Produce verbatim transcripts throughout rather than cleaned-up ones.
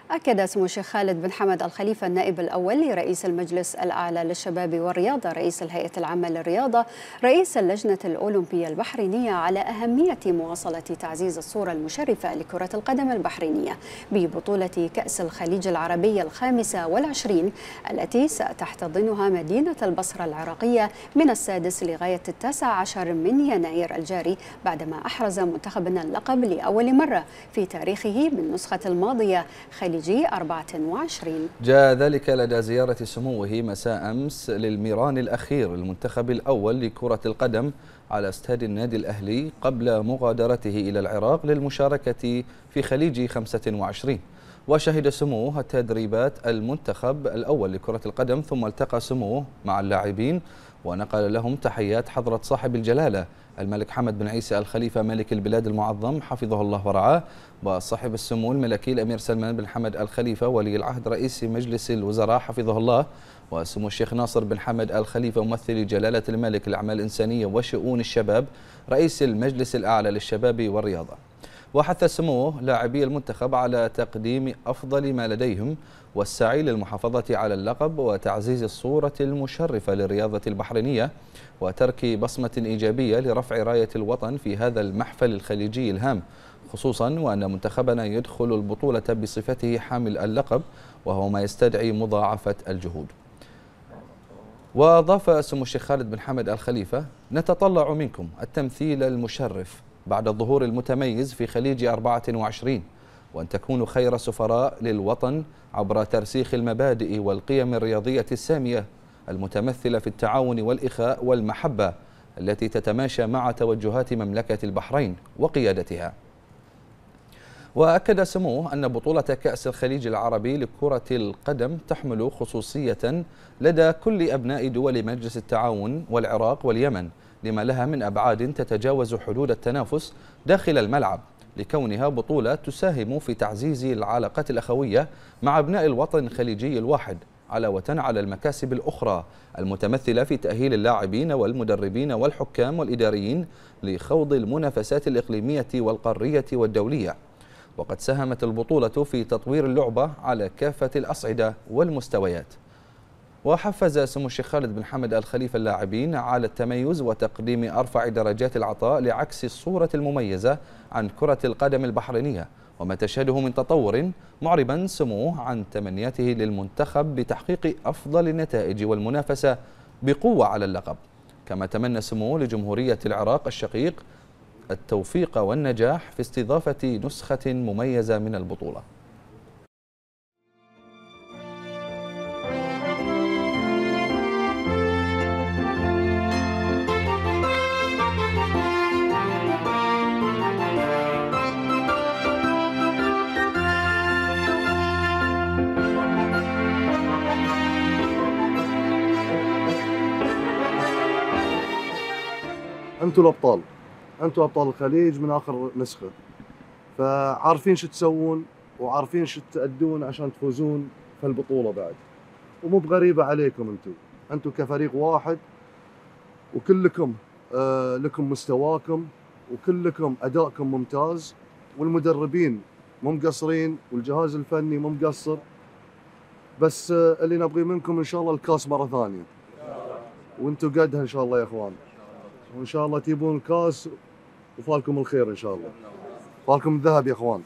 أكد سمو الشيخ خالد بن حمد الخليفة النائب الأول لرئيس المجلس الأعلى للشباب والرياضة رئيس الهيئة العامة للرياضة رئيس اللجنة الأولمبية البحرينية على أهمية مواصلة تعزيز الصورة المشرفة لكرة القدم البحرينية ببطولة كأس الخليج العربي الخامسة والعشرين التي ستحتضنها مدينة البصرة العراقية من السادس لغاية التاسع عشر من يناير الجاري، بعدما أحرز منتخبنا اللقب لأول مرة في تاريخه بالنسخة الماضية خليجي أربعة وعشرين. جاء ذلك لدى زيارة سموه مساء أمس للميران الأخير المنتخب الأول لكرة القدم على استاد النادي الأهلي قبل مغادرته إلى العراق للمشاركة في خليج خمسة وعشرين. وشهد سموه تدريبات المنتخب الأول لكرة القدم، ثم التقى سموه مع اللاعبين ونقل لهم تحيات حضرة صاحب الجلالة الملك حمد بن عيسى الخليفة ملك البلاد المعظم حفظه الله ورعاه، وصاحب السمو الملكي الأمير سلمان بن حمد الخليفة ولي العهد رئيس مجلس الوزراء حفظه الله، وسمو الشيخ ناصر بن حمد الخليفة ممثل جلالة الملك الأعمال الإنسانية وشؤون الشباب رئيس المجلس الأعلى للشباب والرياضة. وحث سموه لاعبي المنتخب على تقديم أفضل ما لديهم والسعي للمحافظة على اللقب وتعزيز الصورة المشرفة للرياضة البحرينية وترك بصمة إيجابية لرفع راية الوطن في هذا المحفل الخليجي الهام، خصوصا وأن منتخبنا يدخل البطولة بصفته حامل اللقب وهو ما يستدعي مضاعفة الجهود. وأضاف سمو الشيخ خالد بن حمد الخليفة: نتطلع منكم التمثيل المشرف بعد الظهور المتميز في خليج أربعة وعشرين، وأن تكونوا خير سفراء للوطن عبر ترسيخ المبادئ والقيم الرياضية السامية المتمثلة في التعاون والإخاء والمحبة التي تتماشى مع توجهات مملكة البحرين وقيادتها. وأكد سموه أن بطولة كأس الخليج العربي لكرة القدم تحمل خصوصية لدى كل أبناء دول مجلس التعاون والعراق واليمن، لما لها من أبعاد تتجاوز حدود التنافس داخل الملعب، لكونها بطولة تساهم في تعزيز العلاقات الأخوية مع أبناء الوطن الخليجي الواحد، علاوة على المكاسب الأخرى المتمثلة في تأهيل اللاعبين والمدربين والحكام والإداريين لخوض المنافسات الإقليمية والقارية والدولية. وقد ساهمت البطولة في تطوير اللعبة على كافة الأصعدة والمستويات. وحفز سمو الشيخ خالد بن حمد الخليفة اللاعبين على التميز وتقديم أرفع درجات العطاء لعكس الصورة المميزة عن كرة القدم البحرينية وما تشهده من تطور، معربا سموه عن تمنياته للمنتخب بتحقيق أفضل النتائج والمنافسة بقوة على اللقب. كما تمنى سموه لجمهورية العراق الشقيق التوفيق والنجاح في استضافة نسخة مميزة من البطولة. أنتوا الأبطال، أنتوا أبطال الخليج من آخر نسخة، فعارفين شو تسوون وعارفين شو تأدون عشان تفوزون في البطولة بعد، ومو بغريبة عليكم. أنتوا أنتوا كفريق واحد وكلكم آه لكم مستواكم وكلكم أدائكم ممتاز، والمدربين مو مقصرين والجهاز الفني مو مقصر، بس آه اللي نبغي منكم إن شاء الله الكاس مرة ثانية، وأنتوا قدها إن شاء الله يا إخوان، وإن شاء الله تجيبون الكاس وفالكم الخير إن شاء الله، فالكم الذهب يا إخوان.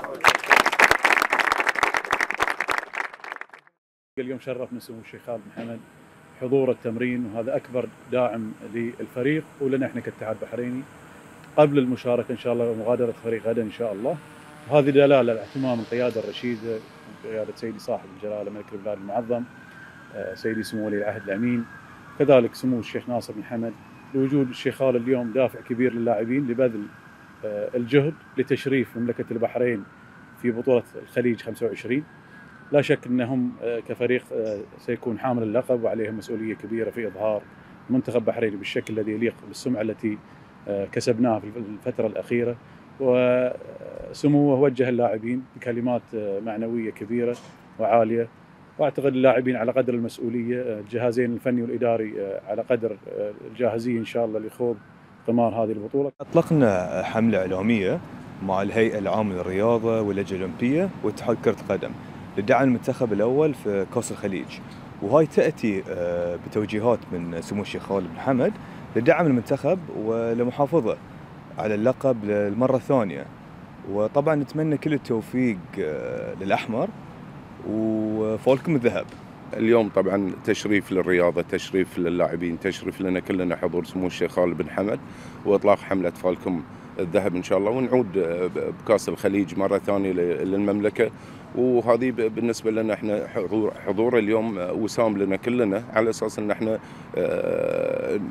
اليوم شرفنا سمو الشيخ خالد بن حمد حضور التمرين، وهذا أكبر داعم للفريق ولنا إحنا كاتحاد بحريني قبل المشاركة إن شاء الله ومغادرة الفريق غدا إن شاء الله. وهذه دلالة على اهتمام القيادة الرشيدة بقيادة سيدي صاحب الجلالة ملك البلاد المعظم سيدي سمو ولي العهد الأمين، كذلك سمو الشيخ ناصر بن حمد، لوجود الشيخ خالد اليوم دافع كبير للاعبين لبذل الجهد لتشريف مملكة البحرين في بطولة الخليج خمسة وعشرين. لا شك أنهم كفريق سيكون حامل اللقب وعليهم مسؤولية كبيرة في إظهار منتخب بحرين بالشكل الذي يليق بالسمعة التي كسبناها في الفترة الأخيرة. وسموه وجه اللاعبين بكلمات معنوية كبيرة وعالية، واعتقد اللاعبين على قدر المسؤوليه، الجهازين الفني والاداري على قدر الجاهزيه ان شاء الله لخوض قمار هذه البطوله. اطلقنا حمله اعلاميه مع الهيئه العامه للرياضه واللجنه الاولمبيه واتحاد كره القدم لدعم المنتخب الأول في كأس الخليج، وهاي تأتي بتوجيهات من سمو الشيخ خالد بن حمد لدعم المنتخب ولمحافظة على اللقب للمرة الثانية. وطبعا نتمنى كل التوفيق للأحمر وفولكم الذهب. اليوم طبعا تشريف للرياضة، تشريف للاعبين، تشريف لنا كلنا حضور سمو الشيخ خالد بن حمد وإطلاق حملة فالكم الذهب إن شاء الله، ونعود بكأس الخليج مرة ثانية للمملكة. وهذه بالنسبة لنا احنا حضور, حضور اليوم وسام لنا كلنا على أساس أن احنا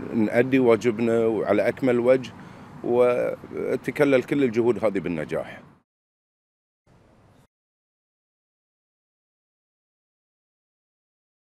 نؤدي واجبنا على أكمل وجه وتكلل كل الجهود هذه بالنجاح.